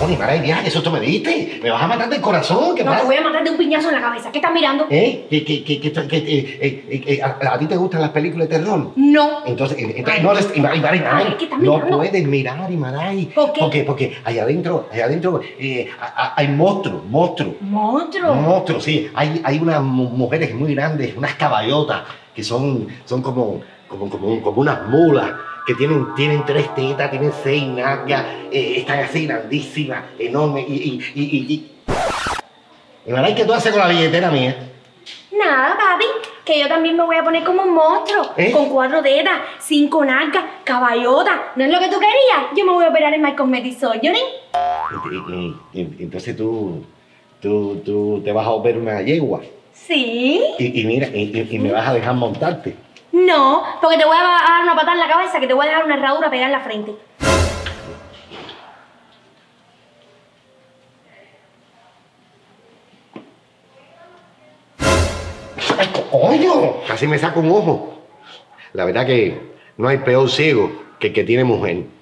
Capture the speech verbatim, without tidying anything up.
Oye, Maray, ya, ¿qué susto me diste? Me vas a matar del corazón, ¿qué No, pasa? te voy a matar de un piñazo en la cabeza. ¿Qué estás mirando? ¿Eh? ¿Qué, qué, qué, qué, qué, qué, eh, eh, eh, a, a ti te gustan las películas de terror? No. Entonces, entonces no, des- Imaray, Imaray, Imaray, Ay, ¿qué estás no mirando? puedes mirar, Imaray. ¿Por qué? Porque, porque allá adentro, allá adentro eh, a- a- hay monstruos, monstruos. Monstruo. Monstruos, sí. Hay, hay unas mu- mujeres muy grandes, unas caballotas, que son, son como, como, como, como unas mulas, que tienen, tienen tres tetas, tienen seis nalgas, eh, están así grandísimas, enormes. Y, y, y, y, y... Imaray, ¿qué tú haces con la billetera mía? Nada, papi, que yo también me voy a poner como un monstruo, ¿Eh? con cuatro tetas, cinco nalgas, caballota. ¿No es lo que tú querías? Yo me voy a operar en My Cosmetic Surgery. Y- y- y- Entonces tú, tú, tú te vas a operar una yegua. ¿Sí? Y, y mira, y, y- y me vas a dejar montarte. No, porque te voy a dar una patada en la cabeza que te voy a dejar una herradura pegada en la frente. ¡Ay, coño! Casi me saco un ojo. La verdad que no hay peor ciego que el que tiene mujer.